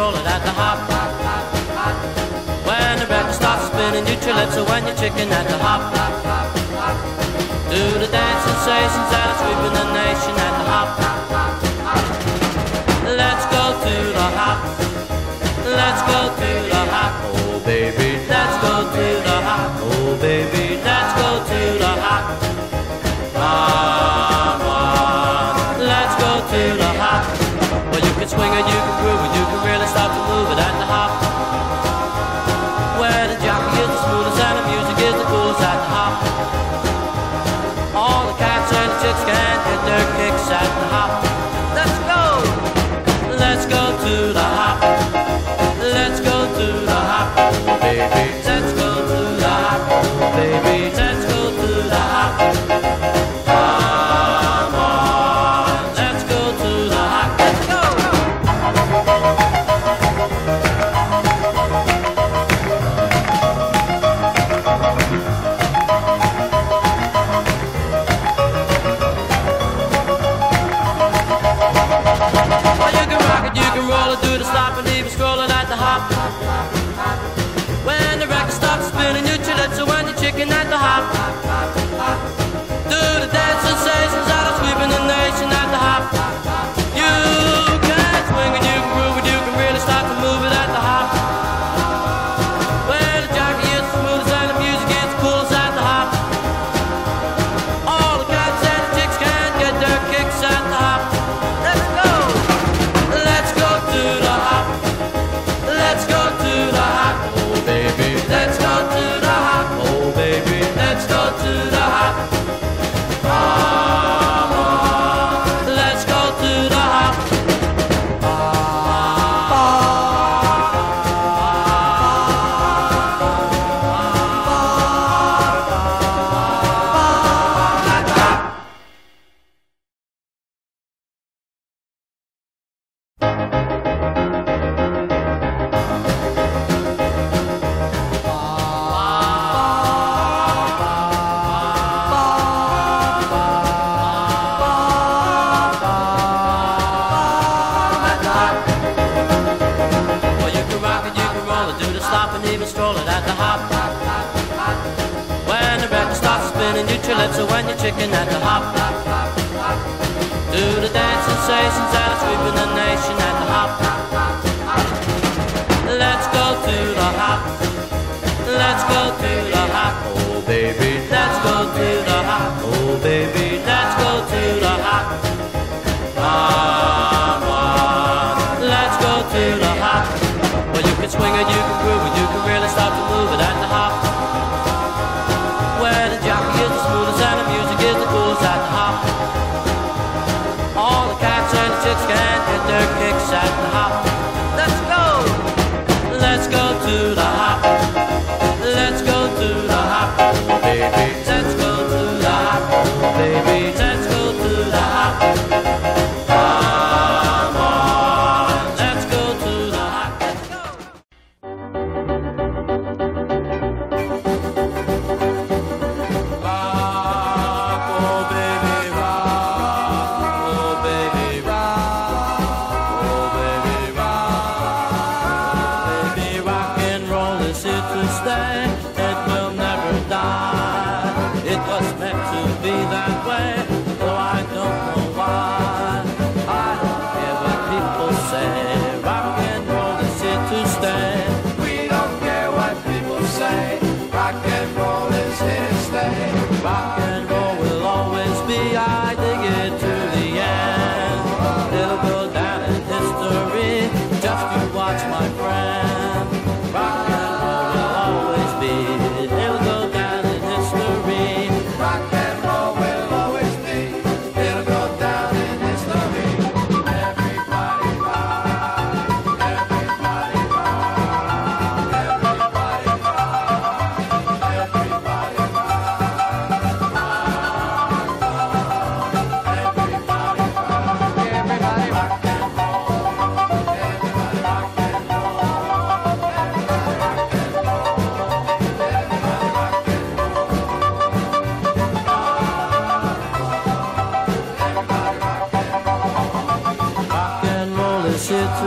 stroll it at the hop. When the record starts spinning, you chalitza when you're chicken at the hop. Do the dance sensations that are sweeping the nation at the hop. Let's go to the hop. Let's go to the hop. Oh baby, let's go to the hop. Oh baby, let's go to the hop. Come on, let's go to the hop. Well, you can swing it, you can groove it, you can really start to move it at the hop. Where the jockey is the smoothest and the music is the coolest at the hop. All the cats and the chicks can get their kicks at the hop. Let's go! Let's go to the hop. Let's go to the hop. Oh baby, let's go to the hop. Oh baby, let's go to the hop. Come on, let's go to the hop. Let's go! Do the stop and even scrolling at the hop. When the record stops spinning, you chalitza when you're chicken at the hop. Do the dance sensations that are sweeping the nation at the hop. You can swing and you can groove and you can really start to move it at the hop. Where the jockey is the smoothest and the music is the coolest at the hop. All the cats and the chicks can get their kicks at the hop. Let's go! Let's go to the hop. Let's go to the hop. Oh baby, let's go to the hop. Oh baby, let's go to the hop. Come on, let's go to the hop. So when you're chicken at the hop, do the dance sensations that are sweeping the nation at the hop. Let's go to the hop. Let's go to the hop. Oh baby, let's go to the hop. Oh baby, let's go to the hop. Come on, let's go to the hop. Well, you can swing it, you can groove it, you can really start to move it at the hop. Where the jockey is the smoothest and the music is the coolest at the hop. All the cats and the chicks can get their kicks at the hop. Let's go! Let's go to the hop. Let's go to the hop. Oh baby, let's go to the hop. Oh baby, let's go to the hop. Come on, let's go to the hop. Let's go!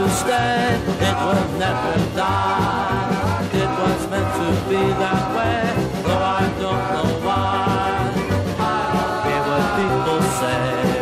stay. It will never die. It was meant to be that way, though I don't know why. I don't care what people say.